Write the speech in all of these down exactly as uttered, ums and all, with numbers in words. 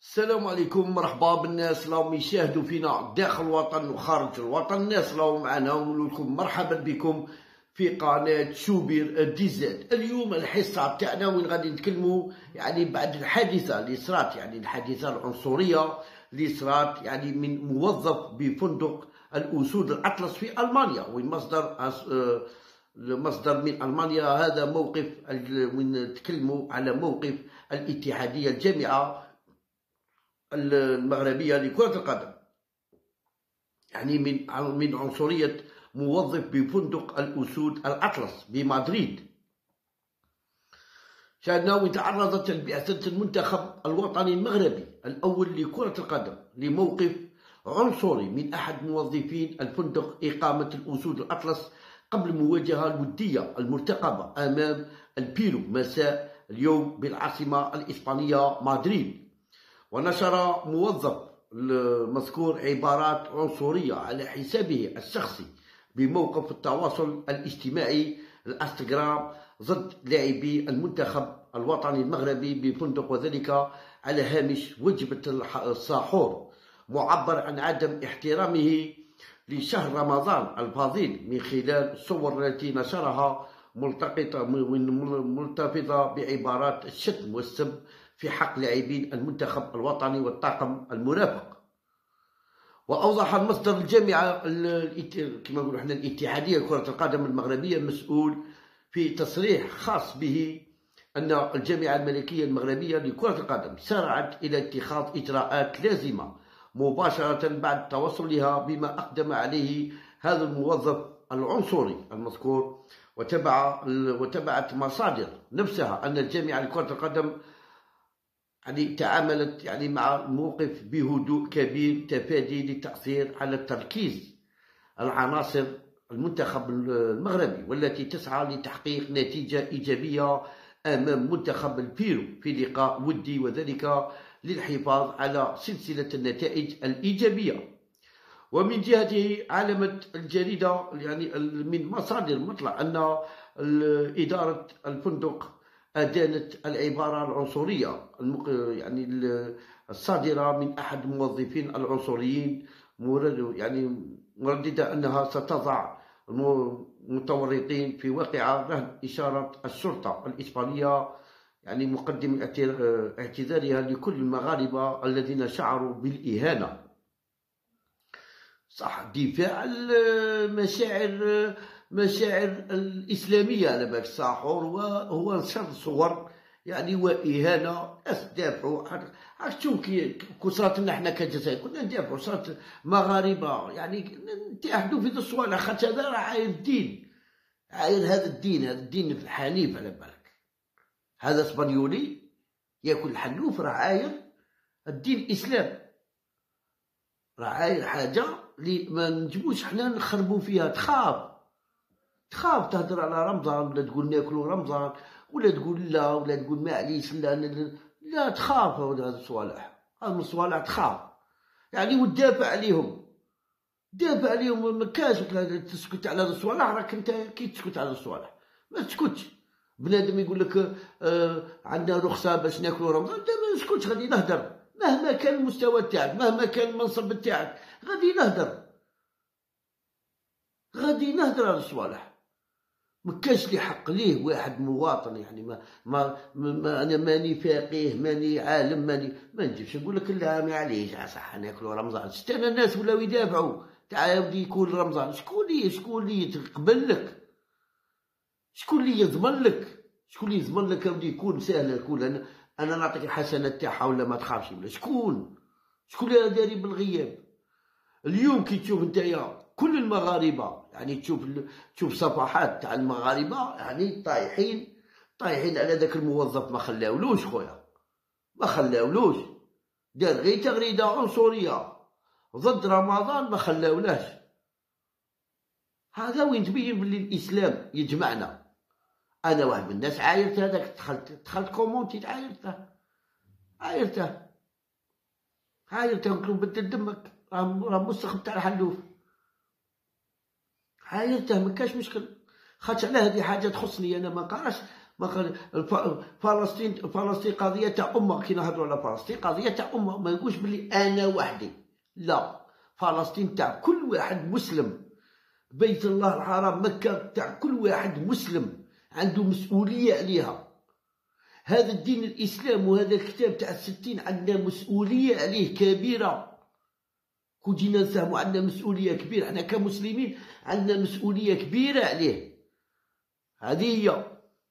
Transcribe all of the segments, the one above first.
السلام عليكم، مرحبا بالناس راهم يشاهدوا فينا داخل الوطن وخارج الوطن. الناس راهم معنا ونقول لكم مرحبا بكم في قناة شوبير دي زاد. اليوم الحصة تاعنا وين غادي نتكلموا يعني بعد الحادثة اللي صرات، يعني الحادثة العنصرية اللي صرات يعني من موظف بفندق الأسود الأطلس في ألمانيا، وين مصدر مصدر من ألمانيا. هذا موقف وين نتكلموا على موقف الاتحادية الجامعة المغربية لكرة القدم، يعني من من عنصرية موظف بفندق الأسود الأطلس بمدريد. شاهدنا وين تعرضت بعثة المنتخب الوطني المغربي الأول لكرة القدم لموقف عنصري من أحد موظفين الفندق إقامة الأسود الأطلس قبل المواجهة الودية المرتقبة أمام البيرو مساء اليوم بالعاصمة الإسبانية مدريد. ونشر موظف المذكور عبارات عنصرية على حسابه الشخصي بموقف التواصل الاجتماعي الانستغرام ضد لاعبي المنتخب الوطني المغربي بفندق، وذلك على هامش وجبة الساحور، معبر عن عدم احترامه لشهر رمضان الفضيل من خلال الصور التي نشرها ملتقطة ملتفظة بعبارات الشتم والسب في حق لاعبين المنتخب الوطني والطاقم المرافق. وأوضح المصدر الجامعة كما نقولوا احنا الاتحادية لكرة القدم المغربية المسؤول في تصريح خاص به أن الجامعة الملكية المغربية لكرة القدم سارعت إلى اتخاذ إجراءات لازمة مباشرة بعد توصلها بما أقدم عليه هذا الموظف العنصري المذكور. وتبع وتبعت مصادر نفسها أن الجامعة لكرة القدم يعني تعاملت يعني مع الموقف بهدوء كبير تفادي للتأثير على التركيز العناصر المنتخب المغربي، والتي تسعى لتحقيق نتيجة إيجابية أمام منتخب البيرو في لقاء ودي، وذلك للحفاظ على سلسلة النتائج الإيجابية. ومن جهته علمت الجريدة يعني من مصادر مطلع أن إدارة الفندق أدانت العبارة العنصرية يعني الصادرة من أحد الموظفين العنصريين، يعني مرددة أنها ستضع المتورطين في واقعة رهن إشارة الشرطة الإسبانية، يعني مقدم اعتذارها لكل المغاربة الذين شعروا بالإهانة. صح، دفاع المشاعر مشاعر الإسلامية على بالك الساحور، وهو نشر صور يعني وإهانة. ناس دافعوا، راك تشوف كي صرات لنا حنا كجزائر كنا ندافعوا، صرات مغاربة يعني نتحدوا في ذو الصوالح، خاطر هذا راه عاير الدين، عاير هذا الدين، هذا الدين الحنيف على بالك. هذا اسبانيولي ياكل الحلوف، راه عاير الدين الإسلام، راه عاير حاجة اللي ما نجموش حنا نخربوا فيها. تخاف تخاف تهدر على رمضان، ولا تقول ناكلوا رمضان، ولا تقول لا، ولا تقول معليش، لا لا تخاف. هاد الصوالح، هاد الصوالح تخاف يعني، وتدافع عليهم، دافع عليهم. ما كاش تسكت على هاد الصوالح، راك انت كي تسكت على الصوالح ما تسكتش. بنادم يقول لك آه عندنا رخصه باش ناكلوا رمضان، انت ما تسكتش، غادي نهدر مهما كان المستوى تاعك، مهما كان المنصب تاعك، غادي نهدر غادي نهدر على الصوالح. مكاش لي حق ليه واحد مواطن يعني ما, ما, ما انا ماني فقيه، ماني عالم، ماني ما نجيبش نقول لك لا معليش صح ناكلوا رمضان. شفت انا الناس ولاو يدافعوا، تعال ودي يكون رمضان، شكون لي شكون لي يتقبل لك، شكون لي يضمن لك، شكون لي يضمن لك ودي يكون سهل يكون انا انا نعطيك الحسنات تاعها ولا ما تخافش ولا شكون شكون اللي داري بالغياب. اليوم كي تشوف نتايا كل المغاربة يعني تشوف تشوف صفحات تاع المغاربة يعني طايحين طايحين على ذاك الموظف، ما خلاولوش خويا، ما خلاولوش، دار غير تغريدة عنصرية ضد رمضان، ما خلاولاش. هذا وين تبين بلي الإسلام يجمعنا. أنا واحد من الناس عايرت هذاك، دخلت دخلت كومونتي عايرته عايرته عايرته قلت له بدل دمك، راه مستخب تاع الحلوف، عايرته ما كاش مشكل، خاطر على هذه حاجه تخصني انا، ما نقراش ما قال فلسطين فلسطين قضيه تاع امه. كي نهضروا على فلسطين قضيه تاع امه، ما نقولش بلي انا وحدي، لا، فلسطين تاع كل واحد مسلم. بيت الله الحرام مكه تاع كل واحد مسلم عنده مسؤوليه عليها. هذا الدين الاسلام وهذا الكتاب تاع الستين عندنا مسؤوليه عليه كبيره. كون جينا نفهموا عندنا مسؤوليه كبيره، احنا كمسلمين عندنا مسؤوليه كبيره عليه. هذه هي.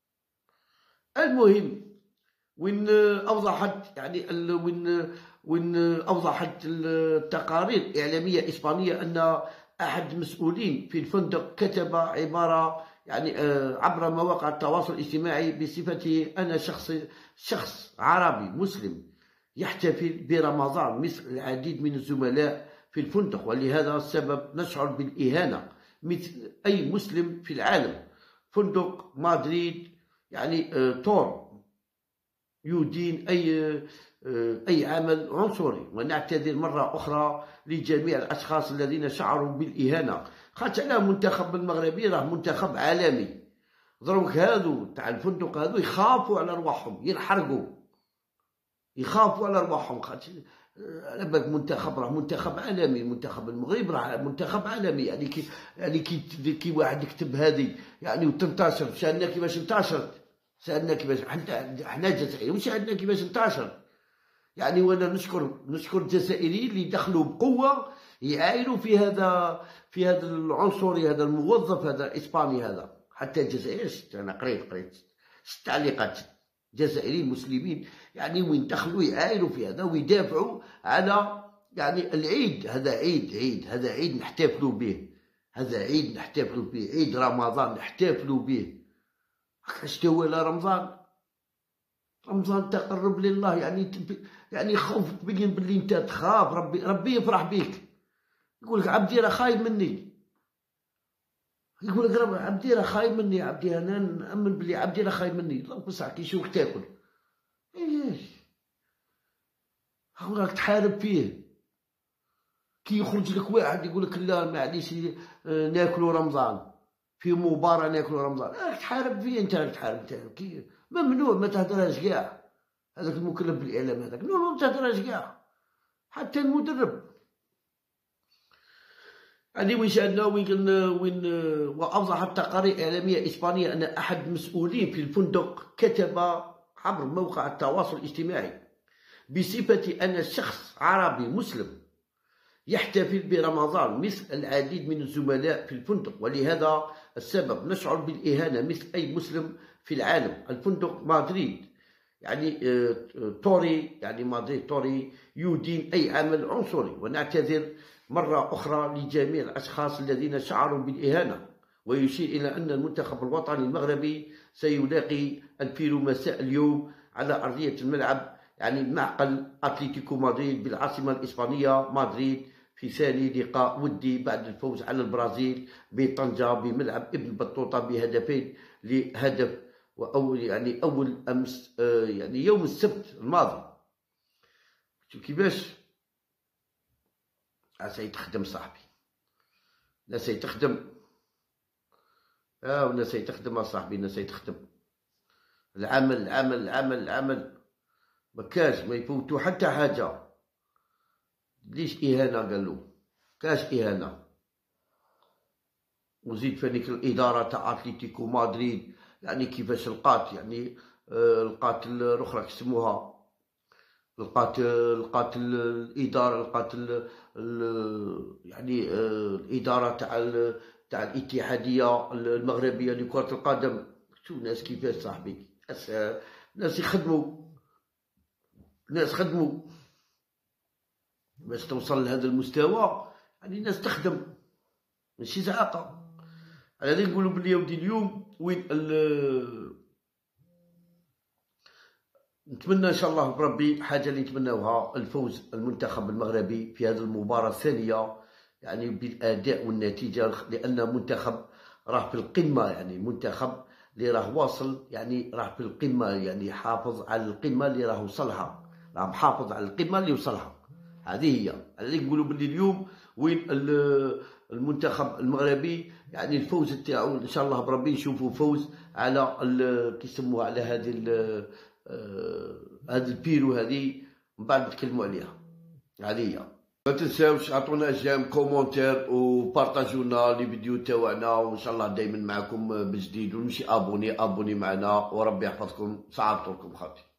المهم وين اوضحت يعني وين وين اوضحت التقارير الاعلاميه الاسبانيه ان احد المسؤولين في الفندق كتب عباره يعني عبر مواقع التواصل الاجتماعي بصفته انا شخص شخص عربي مسلم يحتفل برمضان مثل العديد من الزملاء في الفندق، ولهذا السبب نشعر بالاهانه مثل اي مسلم في العالم. فندق مدريد يعني تور يدين أي أي عمل عنصري، ونعتذر مرة أخرى لجميع الأشخاص الذين شعروا بالإهانة. خاطر على المنتخب المغربي راه منتخب عالمي. دروك هادو تاع الفندق هادو يخافوا على رواحهم، ينحرقوا، يخافوا على رواحهم. خاطر على بالك منتخب راه منتخب عالمي، المنتخب المغرب راه منتخب عالمي. يعني كي يعني كي كي واحد يكتب هذه يعني وتنتشر، سالنا كيفاش انتشرت، سالنا كيفاش حنا الجزائريين سالنا كيفاش انتشر. يعني وانا نشكر نشكر الجزائريين اللي دخلوا بقوه يعاينوا في هذا في هذا العنصري، هذا الموظف هذا الاسباني هذا. حتى الجزائر انا قريت قريت ست تعليقات جزائريين مسلمين يعني وين دخلوا يعاينوا في هذا ويدافعوا على يعني العيد. هذا عيد عيد هذا عيد نحتفلوا به، هذا عيد نحتفلوا به، عيد رمضان نحتفلوا به. اش هو لا رمضان؟ رمضان تقرب لله، يعني يعني خوف تبين باللي انت تخاف ربي ربي يفرح بيك. يقول لك عبدي راه خايب مني، يقول لك ربي عبدي راه خايب مني، عبدي انا نامن باللي عبدي راه خايب مني. الله بصح كي يشوفك تاكل ايش راك تحارب فيه. كي يخرج لك واحد يقول لك لا معليش ناكلوا رمضان، في مباراة ناكلوا رمضان، راك تحارب فيه انت، راك تحارب كي ممنوع ما تهدرهاش كاع. هذاك المكلف بالاعلام هذاك ممنوع ما تهدرهاش كاع، حتى المدرب. يعني وين شاهدنا وين وين واوضحت التقارير اعلاميه اسبانيه ان احد المسؤولين في الفندق كتب عبر موقع التواصل الاجتماعي بصفه ان شخص عربي مسلم يحتفل برمضان مثل العديد من الزملاء في الفندق، ولهذا السبب نشعر بالإهانة مثل أي مسلم في العالم. الفندق مدريد يعني توري يعني مدريد توري يدين أي عمل عنصري، ونعتذر مرة أخرى لجميع الأشخاص الذين شعروا بالإهانة. ويشير إلى أن المنتخب الوطني المغربي سيلاقي الفيرو مساء اليوم على أرضية الملعب يعني معقل أتلتيكو مدريد بالعاصمة الإسبانية مدريد في ثاني لقاء ودي بعد الفوز على البرازيل بطنجة بملعب ابن بطوطة بهدفين لهدف. وأول يعني أول أمس آه يعني يوم السبت الماضي. شوف كيفاش عسى تخدم صاحبي، ناس تخدم اه وناس تخدم اصاحبي، ناس تخدم. العمل العمل العمل العمل مكاش ما يفوتو حتى حاجه. ليش اهانه؟ قالوا كاش اهانه. وزيد فانيك الاداره تاع اتلتيكو مدريد يعني كيفاش لقات يعني آه لقات الاخرى كيسموها لقات لقات الاداره لقات يعني آه الاداره تاع تاع الاتحاديه المغربيه لكره القدم. شوف ناس كيفاش صاحبي، ناس ناس يخدموا، ناس خدموا باش توصل لهذا المستوى. يعني الناس تخدم ماشي زعاقه. على هذا نقولوا بلي يا ودي اليوم وين نتمنى ان شاء الله بربي حاجه اللي نتمناوها الفوز المنتخب المغربي في هذه المباراه الثانيه يعني بالاداء والنتيجه، لان منتخب راه في القمه، يعني منتخب اللي راه واصل يعني راه في القمه، يعني حافظ على القمه اللي راه وصلها، راه محافظ على القمه اللي وصلها. هذه هي اللي نقولوا باللي اليوم وين المنتخب المغربي يعني الفوز تاعو ان شاء الله بربي نشوفوا فوز على كيسموها على هذه هذه البيرو هذه من بعد نتكلموا عليها. هذه هي. ما تنساوش عطونا جيم كومونتير وبارطاجونا لي فيديو تاعنا، وان شاء الله دائما معكم بجديد، ونمشي ابوني ابوني معنا وربي يحفظكم. صعبت لكم خاطي.